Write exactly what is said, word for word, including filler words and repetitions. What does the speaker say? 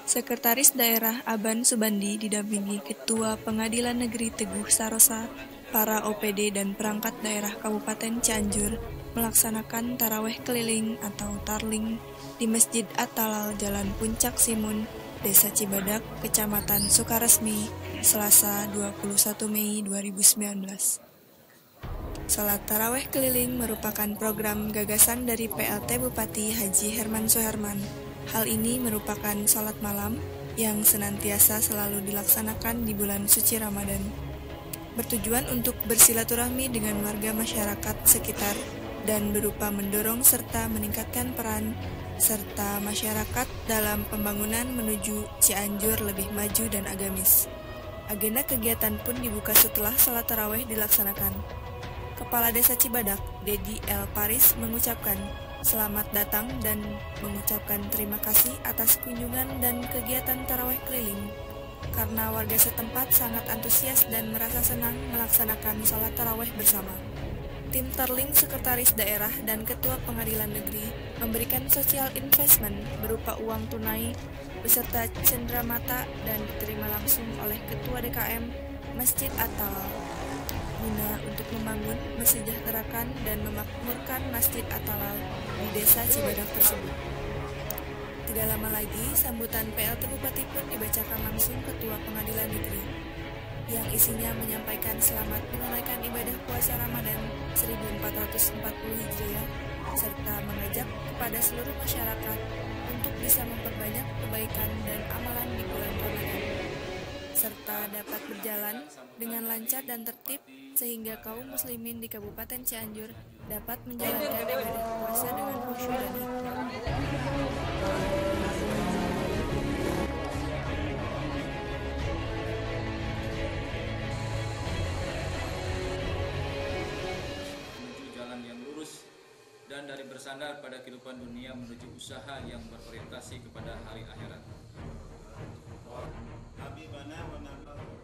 Sekretaris Daerah Aban Subandi didampingi Ketua Pengadilan Negeri Teguh Sarosa, para O P D dan perangkat daerah Kabupaten Cianjur melaksanakan taraweh keliling atau tarling di Masjid At-Talal Jalan Puncak Simun, Desa Cibadak, Kecamatan Sukaresmi, Selasa dua puluh satu Mei dua ribu sembilan belas. Salat taraweh keliling merupakan program gagasan dari P L T Bupati Haji Herman Suherman. Hal ini merupakan salat malam yang senantiasa selalu dilaksanakan di bulan suci Ramadan. Bertujuan untuk bersilaturahmi dengan warga masyarakat sekitar dan berupa mendorong serta meningkatkan peran serta masyarakat dalam pembangunan menuju Cianjur lebih maju dan agamis. Agenda kegiatan pun dibuka setelah salat taraweh dilaksanakan. Kepala Desa Cibadak, Dedi L. Paris, mengucapkan selamat datang dan mengucapkan terima kasih atas kunjungan dan kegiatan taraweh keliling, karena warga setempat sangat antusias dan merasa senang melaksanakan salat taraweh bersama. Tim Tarling Sekretaris Daerah dan Ketua Pengadilan Negeri memberikan social investment berupa uang tunai beserta cenderamata dan diterima langsung oleh Ketua D K M Masjid At-Talal guna untuk membangun, mesejahterakan, dan memakmurkan Masjid At-Talal di Desa Cibadak tersebut. Tidak lama lagi, sambutan P L T Bupati pun dibacakan langsung Ketua Pengadilan Negeri, yang isinya menyampaikan selamat menunaikan ibadah puasa Ramadan seribu empat ratus empat puluh Hijriah, serta mengajak kepada seluruh masyarakat untuk bisa memperbanyak kebaikan dan amalan di bulan Ramadan, serta dapat berjalan dengan lancar dan tertib sehingga kaum muslimin di Kabupaten Cianjur dapat menjalankan ibadah puasa dengan khusyuk dan hikmat. Menuju jalan yang lurus dan dari bersandar pada kehidupan dunia menuju usaha yang berorientasi kepada hari akhirat. Habibana wa